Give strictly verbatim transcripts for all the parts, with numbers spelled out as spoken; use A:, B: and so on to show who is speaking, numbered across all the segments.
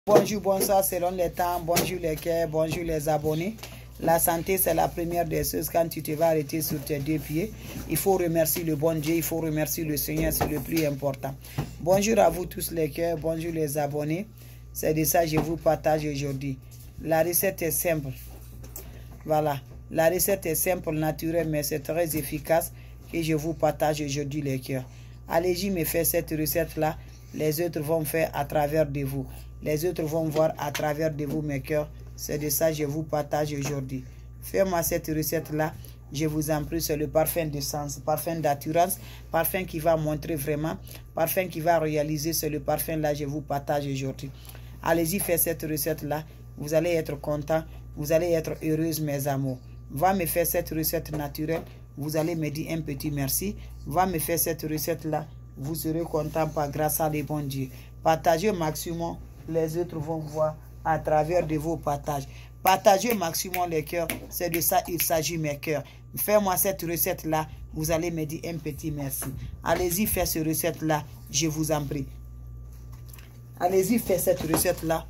A: Bonjour, bonsoir selon les temps, bonjour les cœurs, bonjour les abonnés. La santé, c'est la première des choses. Quand tu te vas arrêter sur tes deux pieds, il faut remercier le bon Dieu, il faut remercier le Seigneur, c'est le plus important. Bonjour à vous tous les cœurs, bonjour les abonnés. C'est de ça que je vous partage aujourd'hui. La recette est simple. Voilà, la recette est simple, naturelle, mais c'est très efficace que je vous partage aujourd'hui les cœurs. Allez-y me faire cette recette-là, les autres vont faire à travers de vous. Les autres vont voir à travers de vous mes cœurs. C'est de ça que je vous partage aujourd'hui. Fais-moi cette recette-là. Je vous en prie, c'est le parfum de sens, parfum d'assurance, parfum qui va montrer vraiment, parfum qui va réaliser, c'est le parfum-là que je vous partage aujourd'hui. Allez-y, faites cette recette-là. Vous allez être content, vous allez être heureuse, mes amours. Va me faire cette recette naturelle. Vous allez me dire un petit merci. Va me faire cette recette-là. Vous serez content par grâce à les bons dieux. Partagez au maximum. Les autres vont voir à travers de vos partages. Partagez au maximum les cœurs. C'est de ça il s'agit, mes cœurs. Fais-moi cette recette-là. Vous allez me dire un petit merci. Allez-y, faites cette recette-là. Je vous en prie. Allez-y, faites cette recette-là.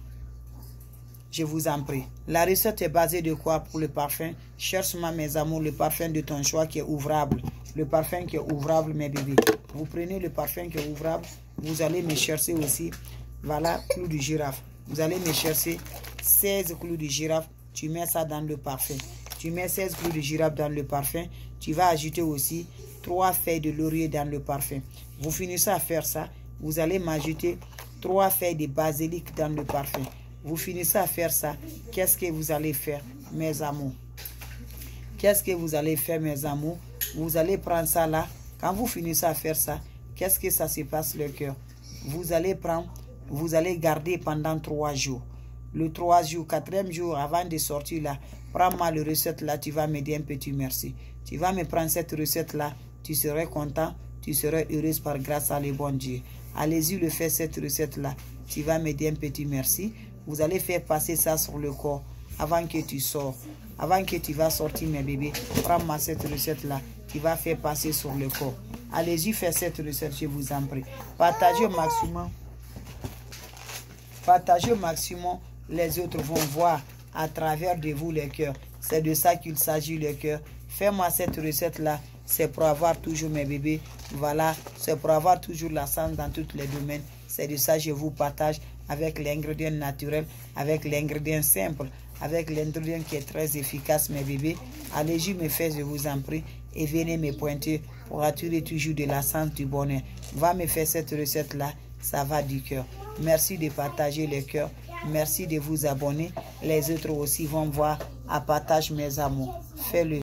A: Je vous en prie. La recette est basée de quoi pour le parfum? Cherche-moi, mes amours, le parfum de ton choix qui est ouvrable. Le parfum qui est ouvrable, mes bébés. Vous prenez le parfum qui est ouvrable. Vous allez me chercher aussi. Voilà, clou de girafe. Vous allez me chercher seize clous de girafe. Tu mets ça dans le parfum. Tu mets seize clous de girafe dans le parfum. Tu vas ajouter aussi trois feuilles de laurier dans le parfum. Vous finissez à faire ça. Vous allez m'ajouter trois feuilles de basilic dans le parfum. Vous finissez à faire ça. Qu'est-ce que vous allez faire, mes amours? Qu'est-ce que vous allez faire, mes amours? Vous allez prendre ça là. Quand vous finissez à faire ça, qu'est-ce que ça se passe le cœur? Vous allez prendre, vous allez garder pendant trois jours. Le trois jours, quatrième jour, avant de sortir là, prends-moi la recette là, tu vas me dire un petit merci. Tu vas me prendre cette recette là, tu serais content, tu serais heureuse par grâce à les bons dieux. Allez-y le faire cette recette là, tu vas me dire un petit merci. Vous allez faire passer ça sur le corps avant que tu sors. Avant que tu vas sortir, mes bébés, prends-moi cette recette-là. Tu vas faire passer sur le corps. Allez-y, faites cette recette, je vous en prie. Partagez au maximum. Partagez au maximum. Les autres vont voir à travers de vous les cœurs. C'est de ça qu'il s'agit, les cœurs. Fais-moi cette recette-là. C'est pour avoir toujours mes bébés. Voilà, c'est pour avoir toujours la santé dans tous les domaines. C'est de ça que je vous partage avec l'ingrédient naturel, avec l'ingrédient simple, avec l'ingrédient qui est très efficace, mes bébés. Allez-y me faire, je vous en prie, et venez me pointer pour attirer toujours de la santé, du bonheur. Va me faire cette recette-là, ça va du cœur. Merci de partager le cœur. Merci de vous abonner. Les autres aussi vont voir à partage, mes amours. Fais-le.